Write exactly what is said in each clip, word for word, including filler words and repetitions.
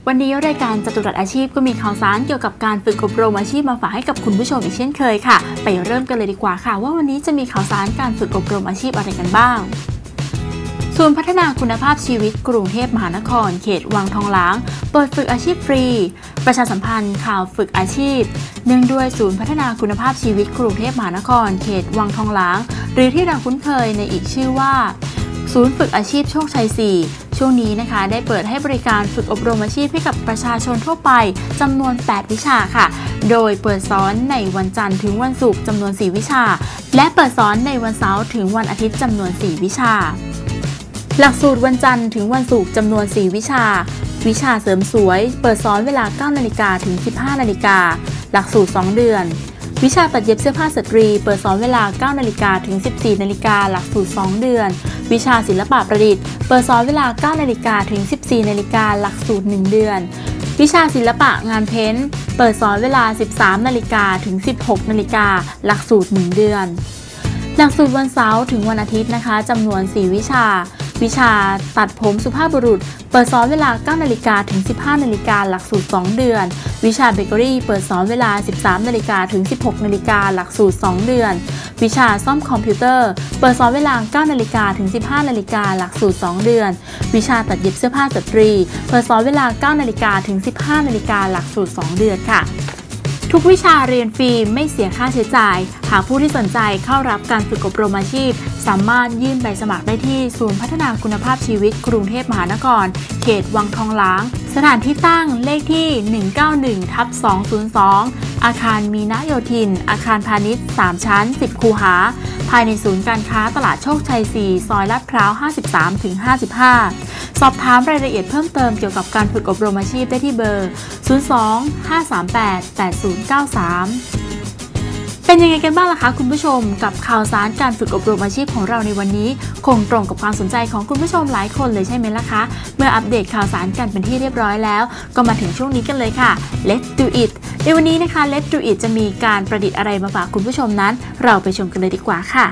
วันนี้รายการจตุรัสอาชีพก็มีข่าวสารเกี่ยวกับการฝึกอบรมอาชีพมาฝากให้กับคุณผู้ชมอีกเช่นเคยค่ะไปเริ่มกันเลยดีกว่าค่ะว่าวันนี้จะมีข่าวสารการฝึกอบรมอาชีพอะไรกันบ้างศูนย์พัฒนาคุณภาพชีวิตกรุงเทพมหานครเขตวังทองหลางเปิดฝึกอาชีพฟรีประชาสัมพันธ์ข่าวฝึกอาชีพเนื่องด้วยศูนย์พัฒนาคุณภาพชีวิตกรุงเทพมหานครเขตวังทองหลางหรือที่เราคุ้นเคยในอีกชื่อว่าศูนย์ฝึกอาชีพโชคชัยสี่ช่วงนี้นะคะได้เปิดให้บริการฝึกอบรมอาชีพให้กับประชาชนทั่วไปจำนวนแปดวิชาค่ะโดยเปิดสอนในวันจันทร์ถึงวันศุกร์จำนวนสี่วิชาและเปิดสอนในวันเสาร์ถึงวันอาทิตย์จำนวนสี่วิชาหลักสูตรวันจันทร์ถึงวันศุกร์จำนวนสี่วิชาวิชาเสริมสวยเปิดสอนเวลา เก้านาฬิกา ถึง สิบห้านาฬิกาหลักสูตรสองเดือนวิชาตัดเย็บเสื้อผ้าสตรีเปิดสอนเวลา เก้านาฬิกา ถึง สิบสี่นาฬิกาหลักสูตรสองเดือนวิชาศิลปะประดิษฐ์เปิดสอนเวลา เก้านาฬิกา ถึง สิบสี่นาฬิกาหลักสูตรหนึ่งเดือนวิชาศิลปะงานเพ้นท์เปิดสอนเวลา สิบสามนาฬิกา ถึง สิบหกนาฬิกาหลักสูตรหนึ่งเดือนหลักสูตรวันเสาร์ถึงวันอาทิตย์นะคะจำนวนสี่วิชาวิชาตัดผมสุภาพบุรุษเปิดสอนเวลา เก้านาฬิกา ถึง สิบห้านาฬิกาหลักสูตรสองเดือนวิชาเบเกอรี่เปิดสอนเวลา สิบสามนาฬิกา ถึง สิบหกนาฬิกาหลักสูตรสองเดือนวิชาซ่อมคอมพิวเตอร์เปิดสอนเวลา เก้านาฬิกา ถึง สิบห้านาฬิกาหลักสูตรสองเดือนวิชาตัดเย็บเสื้อผ้าสตรีเปิดสอนเวลา เก้านาฬิกา ถึง สิบห้านาฬิกาหลักสูตรสองเดือนค่ะทุกวิชาเรียนฟรีไม่เสียค่าใช้จ่ายหากผู้ที่สนใจเข้ารับการฝึกอบรมอาชีพสามารถยื่นใบสมัครได้ที่ศูนย์พัฒนาคุณภาพชีวิตกรุงเทพมหานครเขตวังทองหลางสถานที่ตั้งเลขที่ หนึ่งเก้าหนึ่งทับสองศูนย์สอง อาคารมีนาโยธินอาคารพาณิชย์สามชั้นสิบคูหาภายในศูนย์การค้าตลาดโชคชัยสี่ซอยลาดพร้าว ห้าสิบสามถึงห้าสิบห้า สอบถามรายละเอียดเพิ่มเติมเกี่ยวกับการฝึกอบรมอาชีพได้ที่เบอร์ ศูนย์ สอง ห้า สาม แปด แปด ศูนย์ เก้า สาม เป็นยังไงกันบ้างล่ะคะคุณผู้ชมกับข่าวสารการฝึกอบรมอาชีพของเราในวันนี้คงตรงกับความสนใจของคุณผู้ชมหลายคนเลยใช่ไหมล่ะคะเมื่ออัปเดตข่าวสารกันเป็นที่เรียบร้อยแล้วก็มาถึงช่วงนี้กันเลยค่ะ Let's do it ในวันนี้นะคะ Let's do it จะมีการประดิษฐ์อะไรมาฝากคุณผู้ชมนั้นเราไปชมกันเลยดีกว่าค่ะ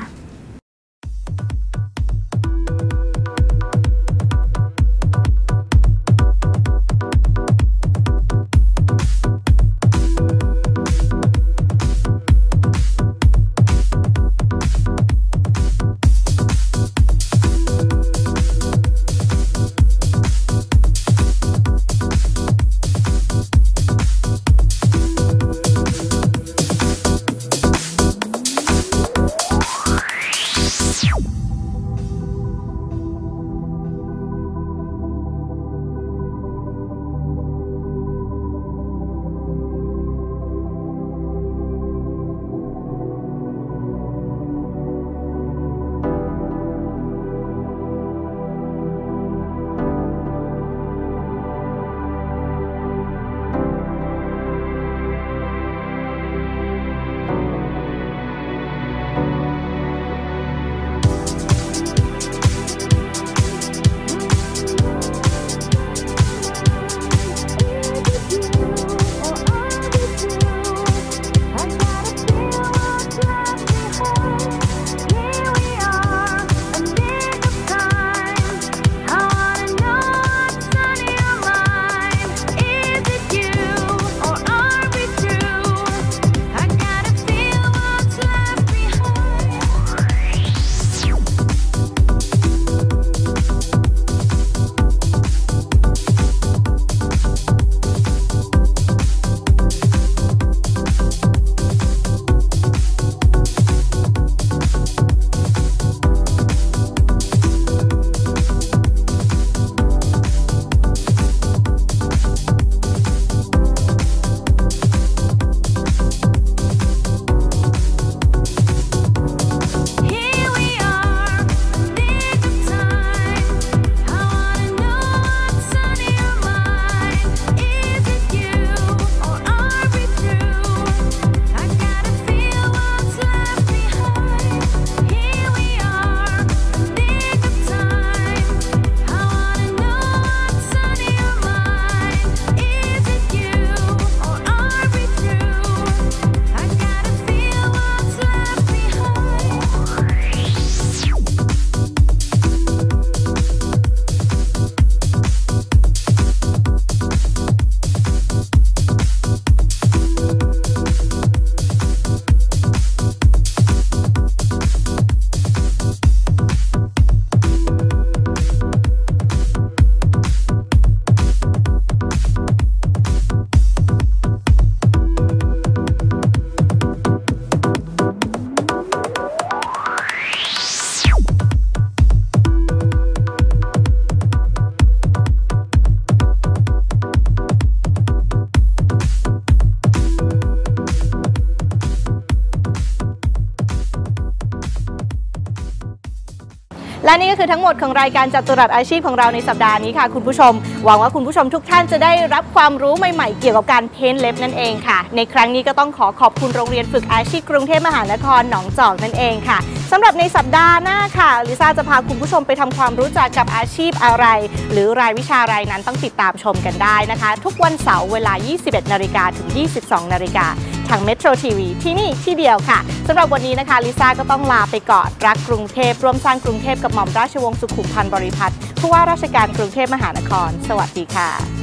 และนี่ก็คือทั้งหมดของรายการจัตุรัสอาชีพของเราในสัปดาห์นี้ค่ะคุณผู้ชมหวังว่าคุณผู้ชมทุกท่านจะได้รับความรู้ใหม่ๆเกี่ยวกับการเพ้นท์เล็บนั่นเองค่ะในครั้งนี้ก็ต้องขอขอบคุณโรงเรียนฝึกอาชีพกรุงเทพมหานครหนองจอกนั่นเองค่ะสำหรับในสัปดาห์หน้าค่ะลิซ่าจะพาคุณผู้ชมไปทำความรู้จักกับอาชีพอะไรหรือรายวิชาอะไรนั้นต้องติดตามชมกันได้นะคะทุกวันเสาร์เวลา ยี่สิบเอ็ดนาฬิกา ถึง ยี่สิบสองนาฬิกาทาง Metro ที วี ที่นี่ที่เดียวค่ะสำหรับวันนี้นะคะลิซ่าก็ต้องลาไปก่อนรักกรุงเทพร่วมสร้างกรุงเทพกับหม่อมราชวงศ์สุขุมพันธ์บริพัตรผู้ว่าราชการกรุงเทพมหานครสวัสดีค่ะ